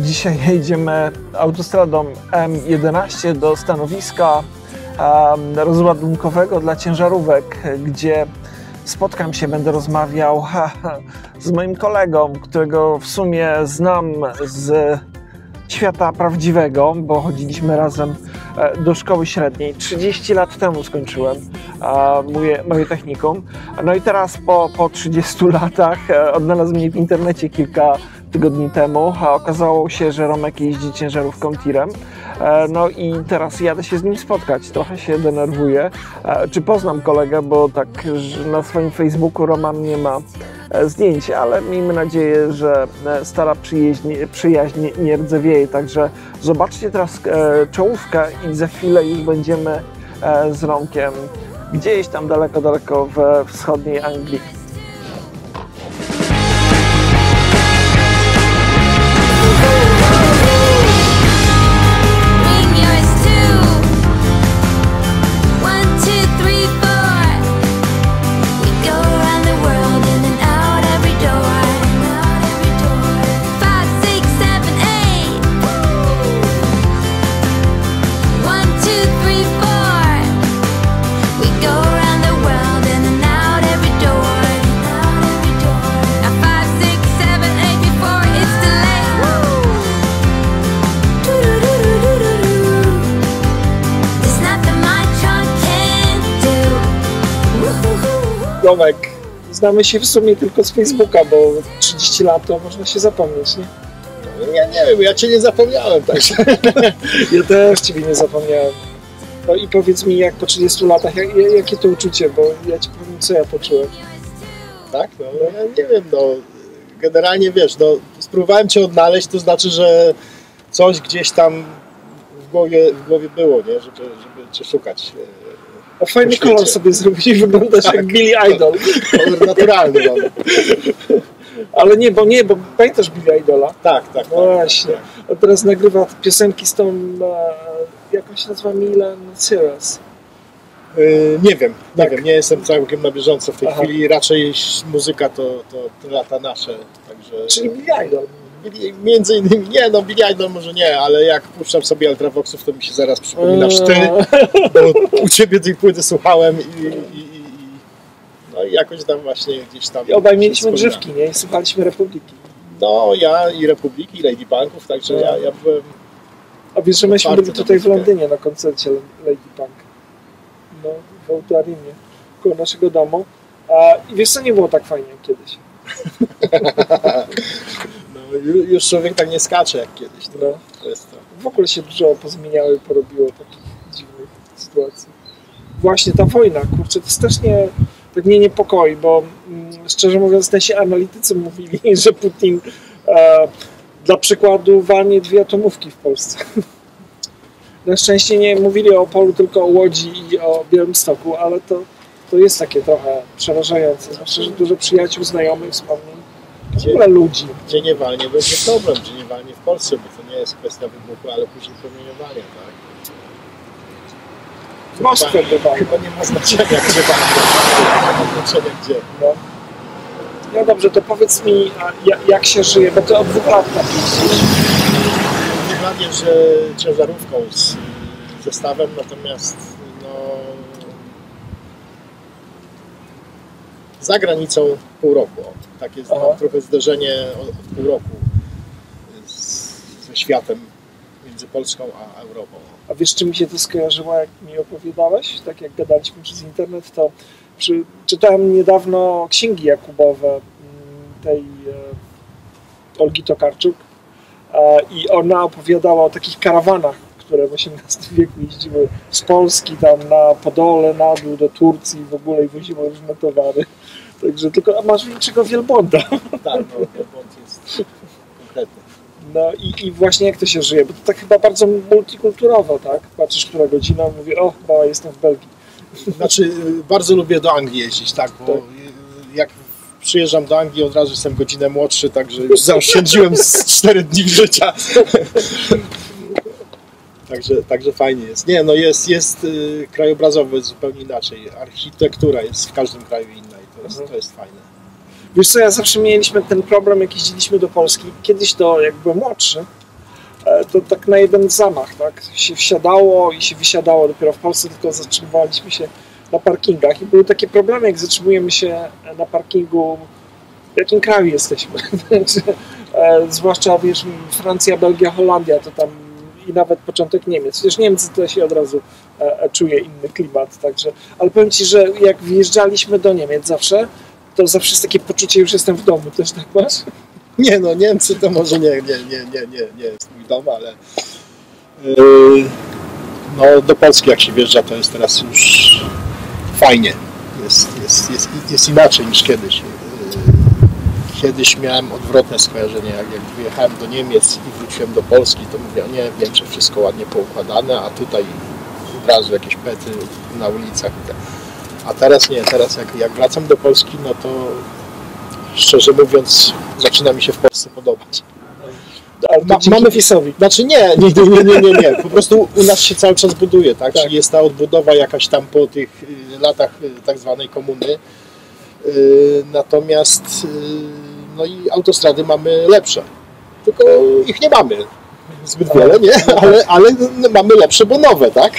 Dzisiaj jedziemy autostradą M11 do stanowiska rozładunkowego dla ciężarówek, gdzie spotkam się, będę rozmawiał z moim kolegą, którego w sumie znam z świata prawdziwego, bo chodziliśmy razem do szkoły średniej. 30 lat temu skończyłem moje technikum. No i teraz po 30 latach odnalazł mnie w internecie kilka tygodni temu, a okazało się, że Romek jeździ ciężarówką tirem. No i teraz jadę się z nim spotkać. Trochę się denerwuję. Czy poznam kolegę, bo tak na swoim Facebooku Roman nie ma zdjęć, ale miejmy nadzieję, że stara przyjaźń nie rdzewieje. Także zobaczcie teraz czołówkę i za chwilę już będziemy z Romkiem gdzieś tam daleko we wschodniej Anglii. Romek, znamy się w sumie tylko z Facebooka, bo 30 lat to można się zapomnieć, nie? Ja nie wiem, ja Cię nie zapomniałem, także. Ja też Ciebie nie zapomniałem. No i powiedz mi, jak po 30 latach, jakie to uczucie, bo ja Ci powiem, co ja poczułem. Tak? No, ja nie wiem, no. Generalnie wiesz, no, spróbowałem Cię odnaleźć, to znaczy, że coś gdzieś tam w głowie było, nie? Żeby Cię szukać. A fajny kolor sobie zrobić i wyglądasz tak, jak Billy Idol. Kolor naturalny. No. Ale nie, bo pamiętasz Billy Idola? Tak. No właśnie. A teraz nagrywa piosenki z tą, jak on się nazywa, Milan Cyrus. Nie wiem, nie jestem całkiem na bieżąco w tej chwili. Raczej muzyka to lata nasze. Także... Czyli Billy Idol. Między innymi, Billy Idol może nie, ale jak puszczam sobie Ultravoxów, to mi się zaraz przypominasz ty, bo u Ciebie tej płyty słuchałem no i jakoś tam właśnie gdzieś tam... I obaj mieliśmy grzywki, nie? I słuchaliśmy Republiki. No, ja i Republiki, i Lady Punków, także ja byłem... A wiesz, że myśmy byli tutaj w Londynie na koncercie Lady Punk. No, w Auditoriumie, koło naszego domu. I wiesz co, nie było tak fajnie jak kiedyś. Już człowiek tak nie skacze jak kiedyś. To jest to. W ogóle się dużo pozmieniało i porobiło takich dziwnych sytuacji. Właśnie ta wojna, kurczę, to strasznie tak mnie niepokoi, bo szczerze mówiąc nasi analitycy mówili, że Putin dla przykładu walnie 2 atomówki w Polsce. Na szczęście nie mówili o Opolu, tylko o Łodzi i o Białymstoku, ale to jest takie trochę przerażające, zwłaszcza, że dużo przyjaciół, znajomych, wspomnień. W ogóle ludzi. Gdzie nie walnie, będzie problem, gdzie nie walnie w Polsce, bo to nie jest kwestia wybuchu, ale później promieniowania, tak? W Moskwie chyba nie ma znaczenia, gdzie walnie. No. No dobrze, to powiedz mi, jak się żyje, bo ty od 2 lat tak jeździsz. Nie że ciężarówką z zestawem, natomiast za granicą pół roku. Tak jest trochę zderzenie od pół roku ze światem między Polską a Europą. A wiesz, czy mi się to skojarzyło, jak mi opowiadałeś? Tak jak gadaliśmy przez internet, to czytałem niedawno księgi Jakubowe tej Olgi Tokarczuk i ona opowiadała o takich karawanach, które w XVIII wieku jeździły z Polski tam na Podole, na dół do Turcji w ogóle i woziły różne towary. Także tylko, a masz większego wielbłąda. Tak, wielbłąd jest konkretny. No i właśnie jak to się żyje? Bo to tak chyba bardzo multikulturowo, tak? Patrzysz, która godzina, mówię, chyba jestem w Belgii. Znaczy, bardzo lubię do Anglii jeździć, tak? Bo jak przyjeżdżam do Anglii, od razu jestem godzinę młodszy, także już zaoszczędziłem z 4 dni życia. Także fajnie jest. Nie, no jest krajobrazowo zupełnie inaczej. Architektura jest w każdym kraju inna i to jest fajne. Wiesz co, ja zawsze mieliśmy ten problem, jak jeździliśmy do Polski. Kiedyś jak byłem młodszy, to tak na jeden zamach, tak? Się wsiadało i się wysiadało. Dopiero w Polsce tylko zatrzymywaliśmy się na parkingach i były takie problemy, jak zatrzymujemy się na parkingu, w jakim kraju jesteśmy. Zwłaszcza, wiesz, Francja, Belgia, Holandia, to tam i nawet początek Niemiec. Chociaż Niemcy to się od razu czuje inny klimat, także. Ale powiem Ci, że jak wjeżdżaliśmy do Niemiec zawsze, to zawsze jest takie poczucie, już jestem w domu. Też tak masz? Nie no, Niemcy to może nie jest mój dom, ale no, do Polski jak się wjeżdża, to jest teraz już fajnie. Jest inaczej niż kiedyś. Kiedyś miałem odwrotne skojarzenie, jak wyjechałem do Niemiec i wróciłem do Polski, to mówię, nie, wiem, że wszystko ładnie poukładane, a tutaj od razu jakieś pety na ulicach. A teraz nie, teraz jak wracam do Polski, no to szczerze mówiąc zaczyna mi się w Polsce podobać. Mamy Fisowi. Znaczy nie. Po prostu u nas się cały czas buduje, tak? Czyli jest ta odbudowa jakaś tam po tych latach tak zwanej komuny. Natomiast no i autostrady mamy lepsze. Tylko ich nie mamy zbyt wiele, nie? Ale mamy lepsze, bo nowe, tak?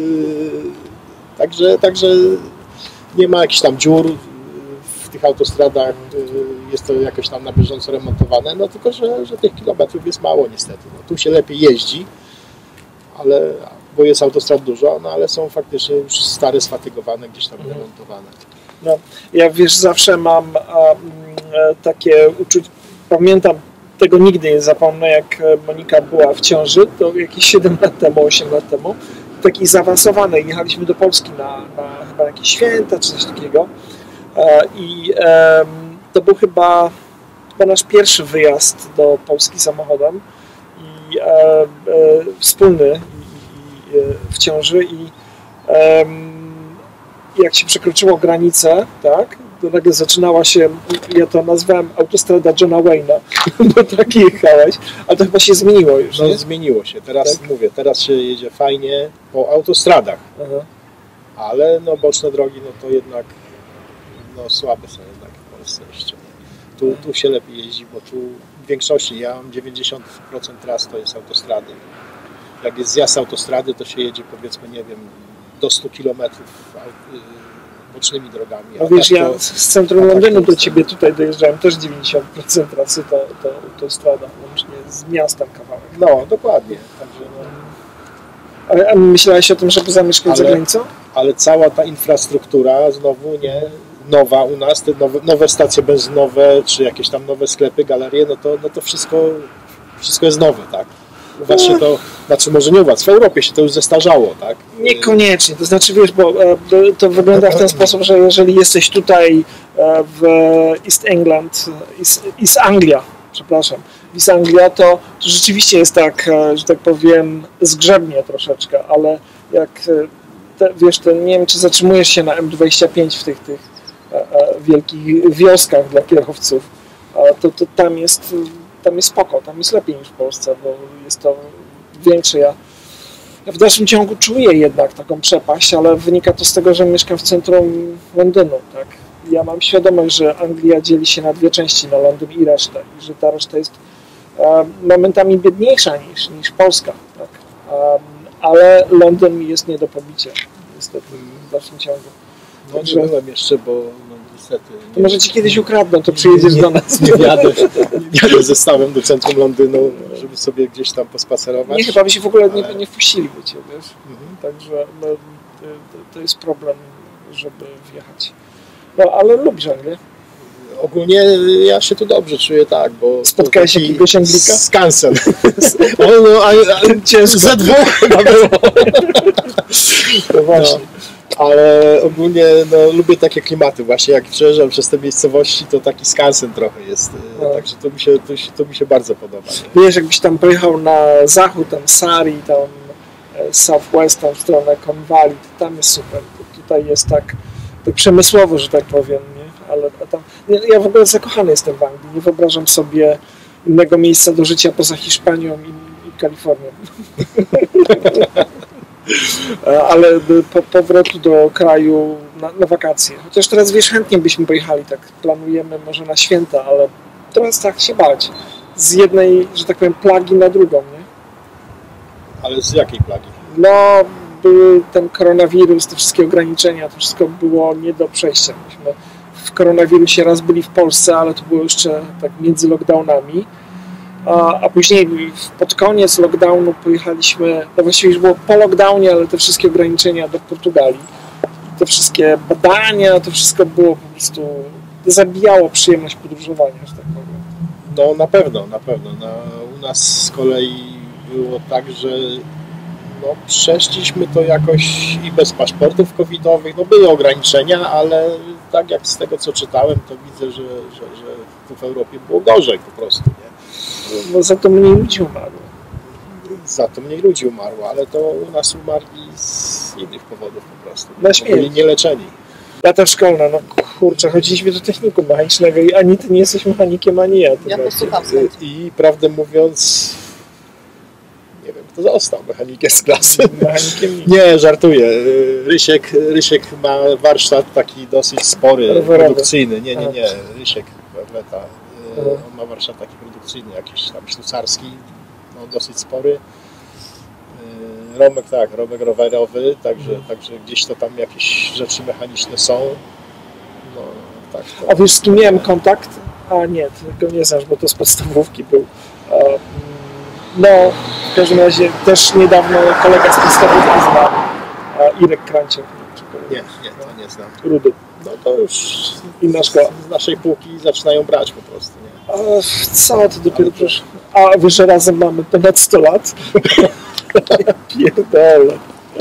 Także nie ma jakichś tam dziur w tych autostradach, jest to jakoś tam na bieżąco remontowane, no tylko, że tych kilometrów jest mało niestety. No, tu się lepiej jeździ, bo jest autostrad dużo, no ale są faktycznie już stare, sfatygowane, gdzieś tam remontowane. No, ja wiesz, zawsze mam takie uczucie, pamiętam, tego nigdy nie zapomnę, jak Monika była w ciąży, to jakieś 7 lat temu, 8 lat temu, takiej zaawansowanej, jechaliśmy do Polski na chyba jakieś święta czy coś takiego i to był chyba nasz pierwszy wyjazd do Polski samochodem i wspólny w ciąży i jak się przekroczyło granicę, tak, to nagle zaczynała się, ja to nazwałem autostrada Johna Wayne'a, bo tak jechałeś, ale to chyba się zmieniło już, no, nie? zmieniło się, teraz tak? mówię, teraz się jedzie fajnie po autostradach, ale no boczne drogi, no to jednak no słabe są jednak w Polsce jeszcze. Tu się lepiej jeździ, bo tu w większości, ja mam 90% tras to jest autostrady. Jak jest zjazd autostrady, to się jedzie powiedzmy, nie wiem, do 100 km bocznymi drogami. No wiesz, tak ja z centrum Londynu do Ciebie tutaj dojeżdżałem, też 90% trasy to autostrada, łącznie z miastem kawałek. No, dokładnie. Także, no. A myślałeś o tym, żeby zamieszkać za granicą? Ale cała ta infrastruktura znowu nie nowa u nas, te nowe stacje benzynowe, czy jakieś tam nowe sklepy, galerie, no to wszystko jest nowe, tak? U was się to, znaczy może nie u was, w Europie się to już zestarzało, tak? Niekoniecznie, to znaczy wiesz, bo to wygląda w ten sposób, że jeżeli jesteś tutaj w East Anglia, to rzeczywiście jest tak, że tak powiem, zgrzebnie troszeczkę, ale jak wiesz, to nie wiem, czy zatrzymujesz się na M25 w tych wielkich wioskach dla kierowców, to tam jest spoko, tam jest lepiej niż w Polsce, bo jest to większe. Ja w dalszym ciągu czuję jednak taką przepaść, ale wynika to z tego, że mieszkam w centrum Londynu, tak? Ja mam świadomość, że Anglia dzieli się na dwie części, na Londyn i resztę, i że ta reszta jest momentami biedniejsza niż Polska, tak? Ale Londyn jest nie do pobicia, niestety, w dalszym ciągu. No także, nie byłem jeszcze, bo no, niestety... To może Ci kiedyś ukradną, to przyjedziesz do nas. Nie jadę zestawem do centrum Londynu, żeby sobie gdzieś tam pospacerować. Nie, chyba by się w ogóle nie wpuściliby Cię, wiesz? Także no, to jest problem, żeby wjechać. No, ale lubisz Anglię? Ogólnie ja się tu dobrze czuję, tak, bo... Spotkałeś jakiegoś Anglika? Skansen. Ciężko. Ze dwóch chyba było. No właśnie. No, ale ogólnie no, lubię takie klimaty. Właśnie jak przejeżdżam przez te miejscowości, to taki skansen trochę jest. No. Także to mi się bardzo podoba. Nie? Wiesz, jakbyś tam pojechał na zachód, tam Surrey, tam Southwest, tam w stronę Cornwalli, to tam jest super. Tutaj jest tak przemysłowo, że tak powiem, nie? Ale tam, ja w ogóle zakochany jestem w Anglii. Nie wyobrażam sobie innego miejsca do życia poza Hiszpanią i Kalifornią. Ale powrotu do kraju na wakacje. Chociaż teraz wiesz, chętnie byśmy pojechali, tak planujemy może na święta, ale teraz tak się bać. Z jednej, że tak powiem, plagi na drugą, nie? Ale z jakiej plagi? No, był ten koronawirus, te wszystkie ograniczenia, to wszystko było nie do przejścia. Myśmy w koronawirusie raz byli w Polsce, ale to było jeszcze tak między lockdownami. A później pod koniec lockdownu pojechaliśmy, no właściwie już było po lockdownie, ale te wszystkie ograniczenia do Portugalii. Te wszystkie badania, to wszystko było po prostu, zabijało przyjemność podróżowania, że tak powiem. No na pewno. U nas z kolei było tak, że no, przeszliśmy to jakoś i bez paszportów covidowych. No były ograniczenia, ale tak jak z tego co czytałem, to widzę, że tu w Europie było gorzej po prostu. Nie? No za to mniej ludzi umarło. Za to mniej ludzi umarło, ale to u nas umarli z innych powodów po prostu. Na śmierć. Byli nieleczeni. Lata szkolna, no kurczę, chodziliśmy do technikum mechanicznego i ani ty nie jesteś mechanikiem, ani ja. Ja posłucham. I prawdę mówiąc, nie wiem, kto został mechanikiem z klasy. Mechanikiem Nie, żartuję. Rysiek ma warsztat taki dosyć spory, rowerowy. produkcyjny. Nie. Rysiek Weta. On ma warsztat taki produkcyjny, jakiś tam szwajcarski, no, dosyć spory. Romek rowerowy, także gdzieś to tam jakieś rzeczy mechaniczne są. No, tak, to... A wiesz, z kim miałem kontakt? A nie, ty go nie znasz, bo to z podstawówki był. No, w każdym razie też niedawno kolega z podstawówki znał. Irek Kranciak. Nie, to nie znam. Rudy. No to już Inna szkoła. z naszej półki zaczynają brać po prostu, nie? Co ty dopiero przecież... A wiesz, że razem mamy ponad 100 lat? Ja pierdolę.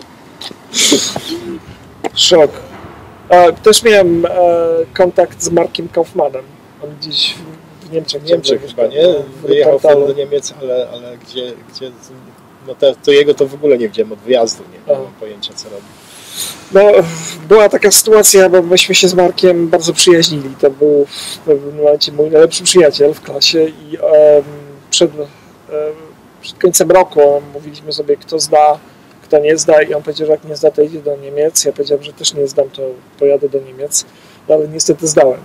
Szok. Też miałem kontakt z Markiem Kaufmanem. On gdzieś w Niemczech Chyba, nie? Wyjechał do Niemiec, ale gdzie no to jego to w ogóle nie widziałem od wyjazdu, nie mam pojęcia co robi. No, była taka sytuacja, bo myśmy się z Markiem bardzo przyjaźnili. To był w pewnym momencie mój najlepszy przyjaciel w klasie i przed końcem roku mówiliśmy sobie, kto zda, kto nie zda i on powiedział, że jak nie zda, to idzie do Niemiec. Ja powiedziałem, że też nie zdam, to pojadę do Niemiec, no, ale niestety zdałem.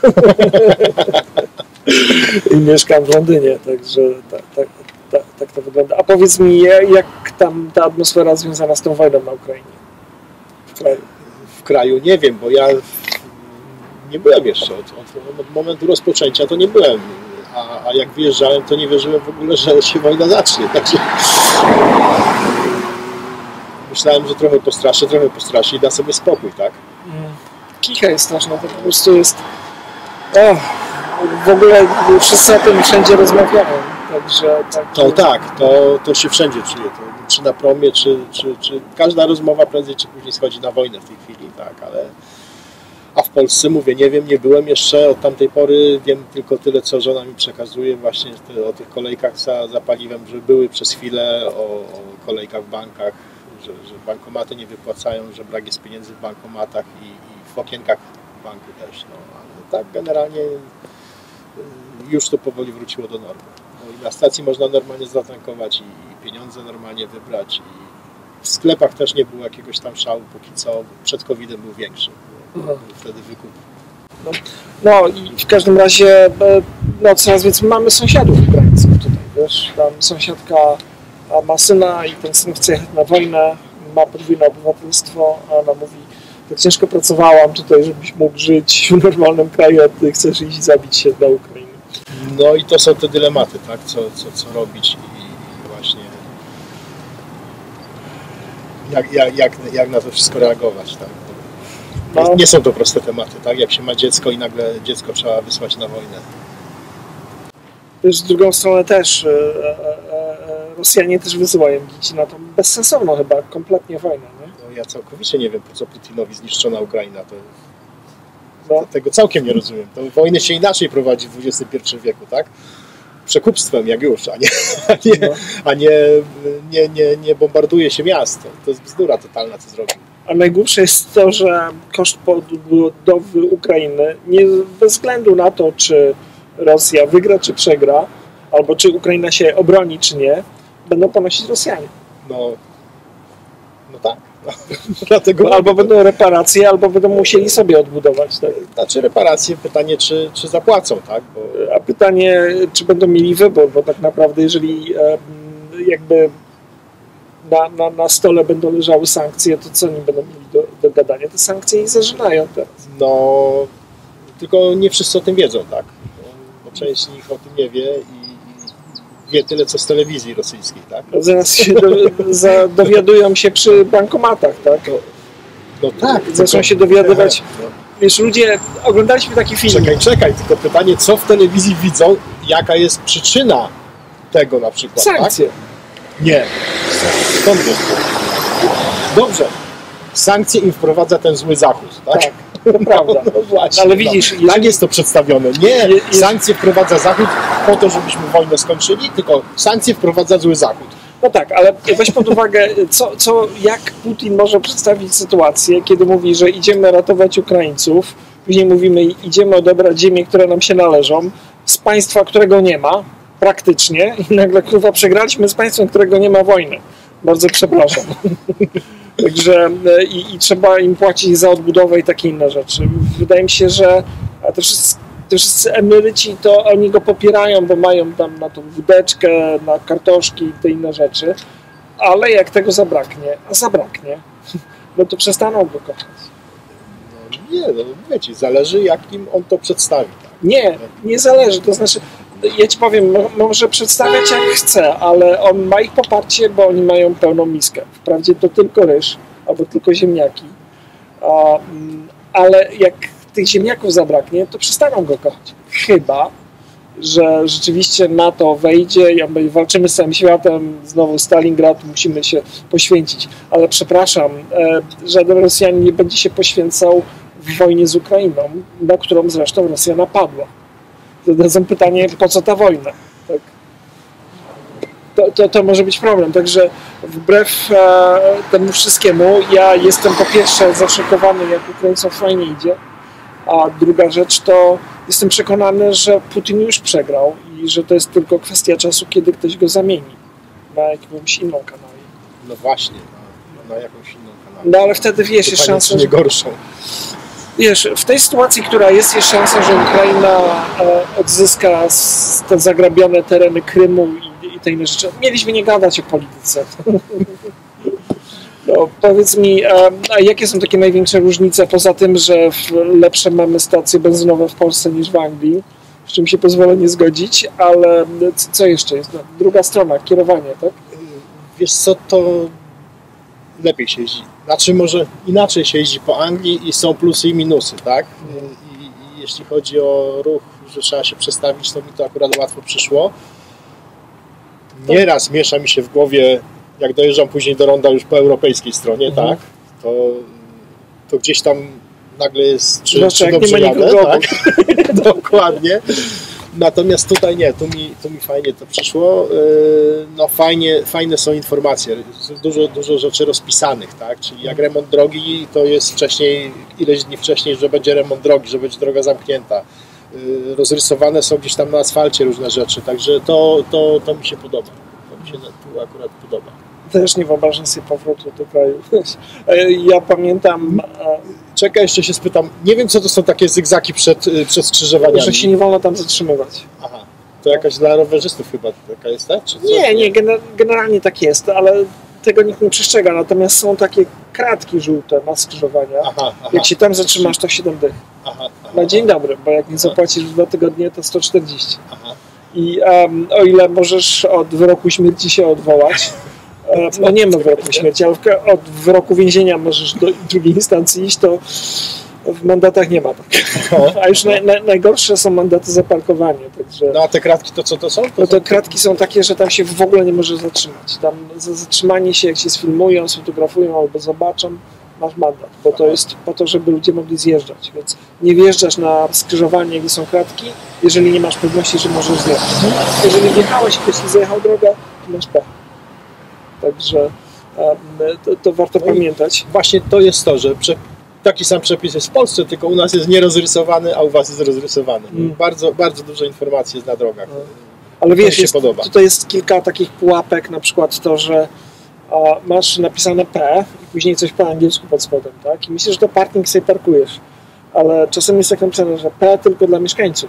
I mieszkam w Londynie, także tak to wygląda. A powiedz mi, jak tam ta atmosfera związana z tą wojną na Ukrainie? W kraju nie wiem, bo ja nie byłem jeszcze od momentu rozpoczęcia, to nie byłem. A jak wyjeżdżałem, to nie wierzyłem w ogóle, że się wojna zacznie. Także myślałem, że trochę postraszy i da sobie spokój, tak? Kicha jest straszna, to po prostu jest... w ogóle wszyscy o tym wszędzie rozmawiają, także... To się wszędzie czuje. Czy na promie, czy każda rozmowa prędzej czy później schodzi na wojnę w tej chwili, tak, ale... A w Polsce mówię, nie wiem, nie byłem jeszcze od tamtej pory, wiem tylko tyle, co żona mi przekazuje właśnie o tych kolejkach za paliwem, że były przez chwilę, o kolejkach w bankach, że bankomaty nie wypłacają, że brak jest pieniędzy w bankomatach i w okienkach banku też, no, ale tak generalnie już to powoli wróciło do normy. No i na stacji można normalnie zatankować i pieniądze normalnie wybrać i w sklepach też nie było jakiegoś tam szału, póki co przed COVID-em był większy. Wtedy wykup. No i w każdym razie no, coraz więcej mamy sąsiadów Ukraińców tutaj, wiesz, tam sąsiadka ma syna i ten syn chce jechać na wojnę, ma podwójne obywatelstwo, a ona mówi, tak ciężko pracowałam tutaj, żebyś mógł żyć w normalnym kraju, a ty chcesz iść zabić się dla Ukrainy. No i to są te dylematy, tak, co robić i właśnie jak na to wszystko reagować, tak. Nie są to proste tematy, tak? Jak się ma dziecko i nagle dziecko trzeba wysłać na wojnę. Wiesz, z drugą stronę też Rosjanie też wysyłają dzieci na tą bezsensowną chyba kompletnie wojnę, nie? No, ja całkowicie nie wiem, po co Putinowi zniszczona Ukraina. Tego całkiem nie rozumiem. To wojny się inaczej prowadzi w XXI wieku, tak? Przekupstwem jak już, nie bombarduje się miast. To jest bzdura totalna, co zrobił. A najgłupsze jest to, że koszt podbudowy Ukrainy, nie bez względu na to, czy Rosja wygra, czy przegra, albo czy Ukraina się obroni, czy nie, będą ponosić Rosjanie. No tak. Dlatego albo będą reparacje, albo będą musieli sobie odbudować. Tak? Znaczy reparacje, pytanie, czy zapłacą, tak? A pytanie, czy będą mieli wybór, bo tak naprawdę jeżeli jakby na stole będą leżały sankcje, to co oni będą mieli do gadania? Te sankcje ich zażynają teraz. No, tylko nie wszyscy o tym wiedzą, tak? Bo część z nich o tym nie wie i wie tyle, co z telewizji rosyjskiej, tak? Zaraz się dowiadują się przy bankomatach, tak? No tak. Zaczną się dowiadywać. Wiesz, ludzie, oglądaliśmy taki film. Czekaj, tylko pytanie, co w telewizji widzą, jaka jest przyczyna tego na przykład, sankcje. Tak? Nie. Skąd wiesz to? Dobrze. Sankcje im wprowadza ten zły Zachód, tak? Tak, to prawda. No właśnie, ale widzisz, tak jest to przedstawione. Nie, sankcje wprowadza Zachód po to, żebyśmy wojnę skończyli, tylko sankcje wprowadza zły Zachód. No tak, ale weź pod uwagę, jak Putin może przedstawić sytuację, kiedy mówi, że idziemy ratować Ukraińców, później mówimy, idziemy odebrać ziemię, które nam się należą, z państwa, którego nie ma, praktycznie, i nagle kurwa przegraliśmy z państwem, którego nie ma wojny. Bardzo przepraszam. Także i trzeba im płacić za odbudowę i takie inne rzeczy. Wydaje mi się, że te wszyscy emeryci, to oni go popierają, bo mają tam na tą wódeczkę, na kartoszki i te inne rzeczy, ale jak tego zabraknie, no to przestaną go kochać. No nie, no wiecie, zależy jak im on to przedstawi. Tak? Nie zależy, to znaczy, ja ci powiem, może przedstawiać jak chce, ale on ma ich poparcie, bo oni mają pełną miskę. Wprawdzie to tylko ryż, albo tylko ziemniaki, ale jak tych ziemniaków zabraknie, to przestaną go kochać. Chyba, że rzeczywiście NATO wejdzie i walczymy z całym światem, znowu Stalingrad, musimy się poświęcić. Ale przepraszam, żaden Rosjanin nie będzie się poświęcał w wojnie z Ukrainą, na którą zresztą Rosja napadła. Zadadzą pytanie, po co ta wojna? Tak? To może być problem. Także wbrew temu wszystkiemu, ja jestem po pierwsze zaszokowany, jak Ukraińcom fajnie idzie, a druga rzecz to jestem przekonany, że Putin już przegrał i że to jest tylko kwestia czasu, kiedy ktoś go zamieni na jakąś inną kanałę. No właśnie, na jakąś inną kanałę. No ale wtedy wiesz, jest szansa, nie gorszą. Wiesz, w tej sytuacji, która jest szansa, że Ukraina odzyska te zagrabione tereny Krymu i te inne rzeczy. Mieliśmy nie gadać o polityce. No, powiedz mi, a jakie są takie największe różnice, poza tym, że lepsze mamy stacje benzynowe w Polsce niż w Anglii, z czym się pozwolę nie zgodzić, ale co jeszcze jest? No, druga strona, kierowanie, tak? Wiesz co, to lepiej się jeździ. Znaczy może inaczej się jeździ po Anglii i są plusy i minusy, tak? I jeśli chodzi o ruch, że trzeba się przestawić, to mi to akurat łatwo przyszło. Nieraz miesza mi się w głowie, jak dojeżdżam później do ronda już po europejskiej stronie, tak? To gdzieś tam nagle jest, czy dobrze jadę, tak? Dokładnie. Natomiast tutaj nie, tu mi fajnie to przyszło. No fajne są informacje, dużo rzeczy rozpisanych, tak? Czyli jak remont drogi, to jest wcześniej, ileś dni wcześniej, że będzie remont drogi, że będzie droga zamknięta. Rozrysowane są gdzieś tam na asfalcie różne rzeczy, także to mi się podoba. To mi się tu akurat podoba. Też nie wyobrażam sobie powrotu do kraju. Ja pamiętam... Czekaj, jeszcze się spytam. Nie wiem, co to są takie zygzaki przed skrzyżowaniami. Że się nie wolno tam zatrzymywać. Aha. To jakaś dla rowerzystów chyba taka jest, tak? Czy nie, generalnie tak jest, ale tego nikt nie przestrzega. Natomiast są takie kratki żółte na skrzyżowaniach. Jak się tam zatrzymasz, to 7 dych. Na dzień dobry, bo jak nie zapłacisz 2 tygodnie, to 140. I o ile możesz od wyroku śmierci się odwołać, no nie ma wyroku śmierci, ale od wyroku więzienia możesz do drugiej instancji iść, to w mandatach nie ma tak. A już najgorsze są mandaty za parkowanie. Także... No a te kratki to co to są? No te kratki są takie, że tam się w ogóle nie może zatrzymać. Tam za zatrzymanie się, jak się sfilmują, sfotografują albo zobaczą, masz mandat, bo to jest po to, żeby ludzie mogli zjeżdżać. Więc nie wjeżdżasz na skrzyżowanie, gdzie są kratki, jeżeli nie masz pewności, że możesz zjechać. Jeżeli wjechałeś i ktoś ci zajechał drogę, to masz pech. Także to warto pamiętać. Właśnie to jest to, że taki sam przepis jest w Polsce, tylko u nas jest nierozrysowany, a u was jest rozrysowany. Bardzo, bardzo dużo informacji jest na drogach. Ale wiesz, tutaj jest kilka takich pułapek, na przykład to, że masz napisane P i później coś po angielsku pod spodem, tak? I myślisz, że to parking sobie parkujesz. Ale czasem jest tak napisane, że P tylko dla mieszkańców.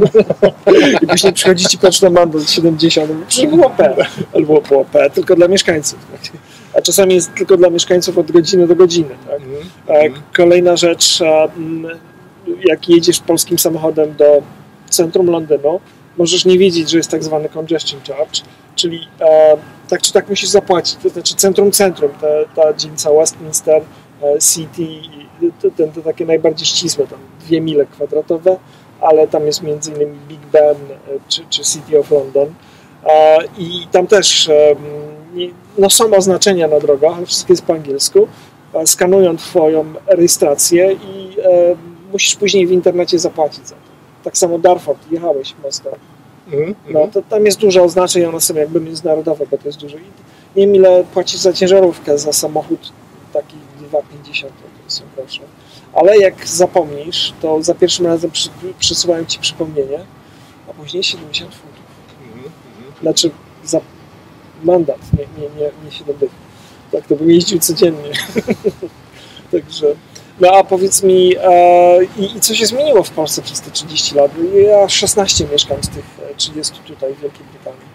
I później przychodzi ci poczta mandat 70, przecież było P, albo było P tylko dla mieszkańców. a czasami jest tylko dla mieszkańców od godziny do godziny. Tak? Kolejna rzecz, jak jedziesz polskim samochodem do centrum Londynu, możesz nie wiedzieć, że jest tak zwany congestion charge, czyli tak czy tak musisz zapłacić, to znaczy centrum, ta dzielnica Westminster, City, to takie najbardziej ścisłe, tam 2 mile kwadratowe, ale tam jest między innymi Big Ben czy City of London i tam też są oznaczenia na drogach, ale wszystko jest po angielsku, skanują twoją rejestrację i musisz później w internecie zapłacić za to. Tak samo Dartford, jechałeś mostem. No, to tam jest dużo oznaczeń, one są jakby międzynarodowe, bo to jest dużo. Nie wiem, ile płacisz za ciężarówkę, za samochód taki 2,50, to są grosze. Ale jak zapomnisz, to za pierwszym razem przysyłają ci przypomnienie, a później 70 funtów. Znaczy za mandat, nie 7 dych. Tak, to bym jeździł codziennie. Także... No a powiedz mi, i co się zmieniło w Polsce przez te 30 lat? Ja 16 mieszkam z tych 30 tutaj w Wielkiej Brytanii.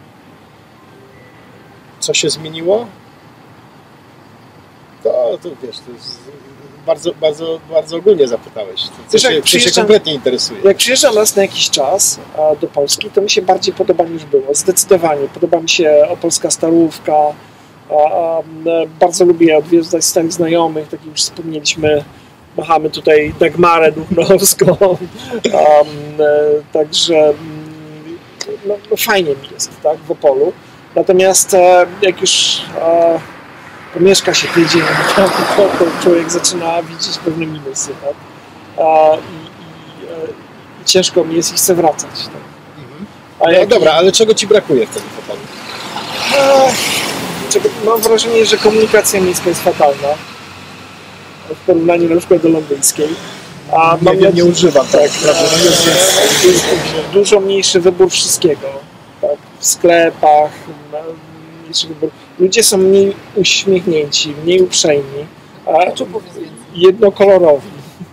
Co się zmieniło? To wiesz, to jest bardzo ogólnie zapytałeś. Co się kompletnie interesuje. Jak przyjeżdżam raz na jakiś czas do Polski, to mi się bardziej podoba niż było. Zdecydowanie. Podoba mi się opolska Starówka. Bardzo lubię odwiedzać starych znajomych, tak jak już wspomnieliśmy. Machamy tutaj Dagmarę Dubnowską, także no fajnie mi jest, tak, w Opolu. Natomiast jak już pomieszka się tydzień, to człowiek zaczyna widzieć pewne minusy, tak? I ciężko mi jest i chcę wracać. Tak? No dobra, ale czego ci brakuje w tym Opolu? Mam wrażenie, że komunikacja miejska jest fatalna w porównaniu na przykład do londyńskiej. Nie używam, tak. Jest dużo mniejszy wybór wszystkiego. Tak? W sklepach, mniejszy wybór. Ludzie są mniej uśmiechnięci, mniej uprzejmi, jednokolorowi.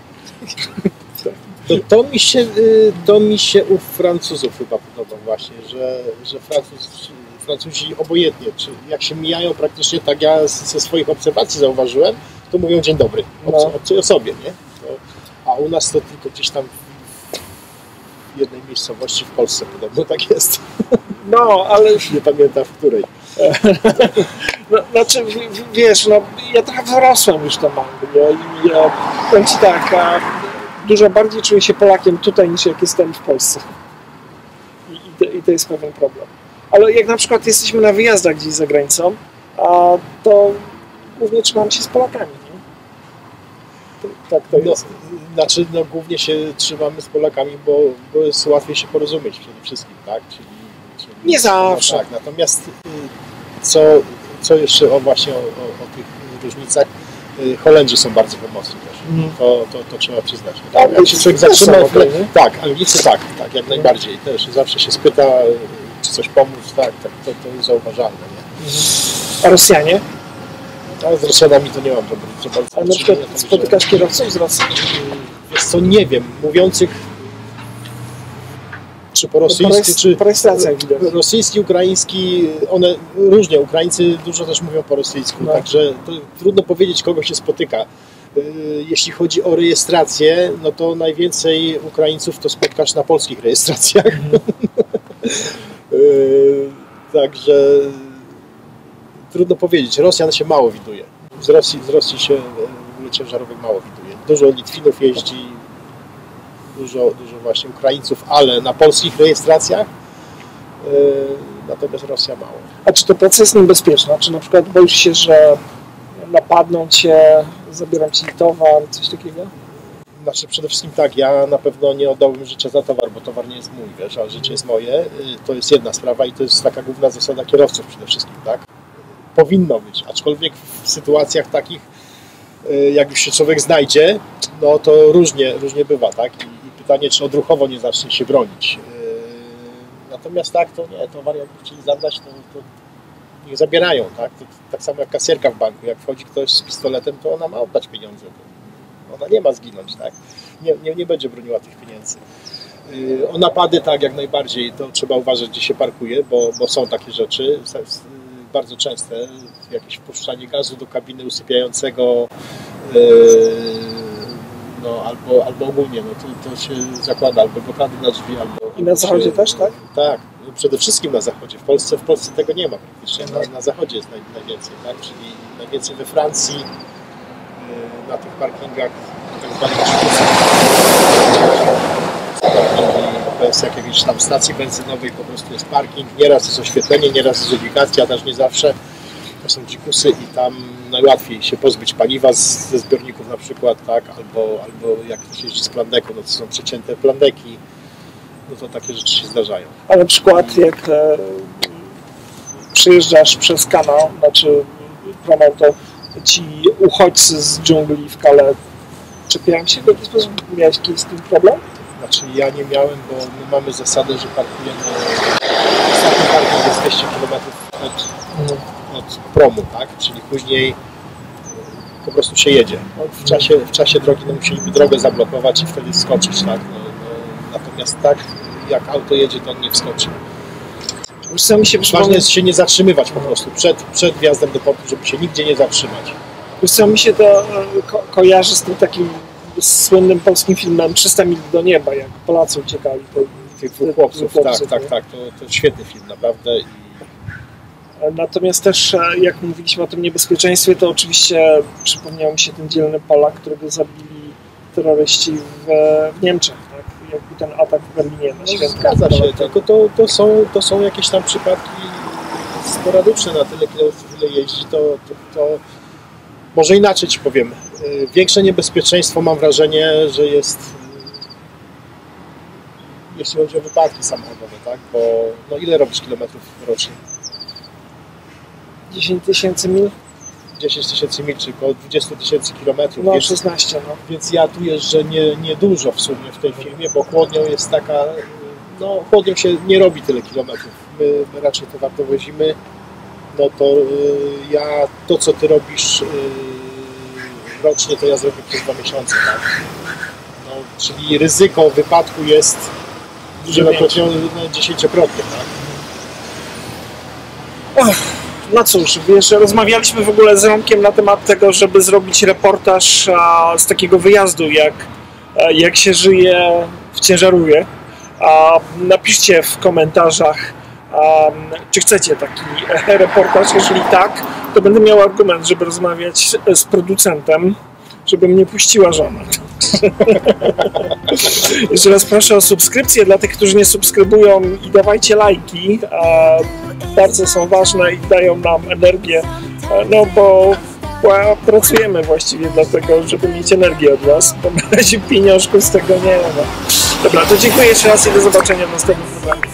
To mi się u Francuzów chyba podoba właśnie, że Francuzi obojętnie, czy jak się mijają praktycznie, tak ja ze swoich obserwacji zauważyłem, to mówią dzień dobry, obcej osobie, nie? A u nas to tylko gdzieś tam w jednej miejscowości w Polsce podobno tak jest. No, ale... Nie pamiętam w której. Znaczy, wiesz, ja trochę wyrosłem już tam Anglię i powiem ci tak, dużo bardziej czuję się Polakiem tutaj niż jak jestem w Polsce. I to jest pewien problem. Ale jak na przykład jesteśmy na wyjazdach gdzieś za granicą, to głównie trzymamy się z Polakami, nie? Tak to jest. Znaczy, głównie się trzymamy z Polakami, bo jest łatwiej się porozumieć przede wszystkim, tak? Czyli nie zawsze. Tak. Natomiast co jeszcze właśnie o tych różnicach, Holendrzy są bardzo pomocni też. To trzeba przyznać. Tak? Jak się człowiek zatrzyma, tak, Anglicy tak, jak najbardziej. Też zawsze się spyta, czy coś pomóc, tak, to jest zauważalne. Nie? A Rosjanie? Ale z Rosjanami to nie mam za bardzo. A na przykład spotykasz kierowców z Rosji? Wiesz co, nie wiem, mówiących czy po rosyjsku, czy rosyjski, ukraiński, one różnie, Ukraińcy dużo też mówią po rosyjsku, także to trudno powiedzieć, kogo się spotyka. Jeśli chodzi o rejestrację, no to najwięcej Ukraińców to spotkasz na polskich rejestracjach. Także trudno powiedzieć. Rosjan się mało widuje. Z Rosji się w ogóle ciężarówek mało widuje. Dużo Litwinów jeździ, dużo właśnie Ukraińców, ale na polskich rejestracjach, natomiast Rosja mało. A czy to praca jest niebezpieczna? Czy na przykład boisz się, że napadną cię, zabiorą ci towar, coś takiego? Znaczy przede wszystkim tak, ja na pewno nie oddałbym życia za towar, bo towar nie jest mój, wiesz, a życie jest moje. To jest jedna sprawa i to jest taka główna zasada kierowców przede wszystkim, tak? Powinno być, aczkolwiek w sytuacjach takich, jak już się człowiek znajdzie, no to różnie bywa, tak? I pytanie, czy odruchowo nie zacznie się bronić. Natomiast tak, to nie, towar jakby chcieli zabrać, to niech zabierają, tak? To tak samo jak kasjerka w banku, jak wchodzi ktoś z pistoletem, to ona ma oddać pieniądze. Ona nie ma zginąć, tak? Nie będzie broniła tych pieniędzy. O napady tak, jak najbardziej, to trzeba uważać, gdzie się parkuje, bo są takie rzeczy. bardzo częste, jakieś wpuszczanie gazu do kabiny usypiającego, no, albo ogólnie, no, to się zakłada albo blokady na drzwi, albo... I na zachodzie też, tak? Tak, no, przede wszystkim na zachodzie. W Polsce tego nie ma praktycznie, na zachodzie jest najwięcej, tak? Czyli najwięcej we Francji, na tych parkingach tak zwanych bez jakiejś tam stacji benzynowej po prostu jest parking, nieraz jest oświetlenie, nieraz jest ubikacja, też nie zawsze. To są dzikusy i tam najłatwiej się pozbyć paliwa ze zbiorników na przykład, tak, albo jak ktoś jeździ z plandeką, no to są przecięte plandeki, no to takie rzeczy się zdarzają. A na przykład jak przyjeżdżasz przez kanał, znaczy promą, to ci uchodźcy z dżungli w Calais czepiają się w jaki sposób? Miałeś kiedyś z tym problem? Znaczy ja nie miałem, bo my mamy zasadę, że parkujemy, ostatni parking jest 200 km od promu, tak? Czyli później po prostu się jedzie. No, w czasie drogi no, musieliby drogę zablokować i wtedy skoczyć, tak? Natomiast tak jak auto jedzie, to on nie wskoczy. Ważne jest się nie zatrzymywać po prostu przed wjazdem do portu, żeby się nigdzie nie zatrzymać. Wiesz co, mi się to kojarzy z tym takim słynnym polskim filmem 300 mil do nieba, jak Polacy uciekali. Tych dwóch chłopców, tak. To świetny film, naprawdę. Natomiast też, jak mówiliśmy o tym niebezpieczeństwie, to oczywiście przypomniał mi się ten dzielny Polak, którego zabili terroryści w Niemczech, tak? Jakby ten atak w Berlinie na święta. Zgadza się, tylko to są jakieś tam przypadki sporadyczne na tyle, ile jeździ, to może inaczej Ci powiem. Większe niebezpieczeństwo mam wrażenie, że jest, jeśli chodzi o wypadki samochodowe, tak? Bo no ile robisz kilometrów rocznie? 10 tysięcy mil? 10 tysięcy mil, czyli około 20 tysięcy kilometrów. No 16, no. Więc ja tu jeżdżę niedużo w sumie w tej firmie, bo chłodnią jest taka, no chłodnią się nie robi tyle kilometrów. My raczej towar dowozimy, no to to co Ty robisz rocznie, to ja zrobię przez 2 miesiące, tak? No, czyli ryzyko wypadku jest wielokrotnie, 10-krotnie, tak? No cóż, wiesz, rozmawialiśmy w ogóle z Romkiem na temat tego, żeby zrobić reportaż z takiego wyjazdu, jak się żyje w ciężarówce. Napiszcie w komentarzach, czy chcecie taki reportaż. Jeżeli tak, to będę miał argument, żeby rozmawiać z producentem, żeby mnie puściła żona. Jeszcze raz proszę o subskrypcję dla tych, którzy nie subskrybują, i dawajcie lajki. Bardzo są ważne i dają nam energię, no bo pracujemy właściwie dlatego, żeby mieć energię od Was, bo na razie pieniążków z tego nie ma. Dobra, to dziękuję jeszcze raz i do zobaczenia w następnym programie.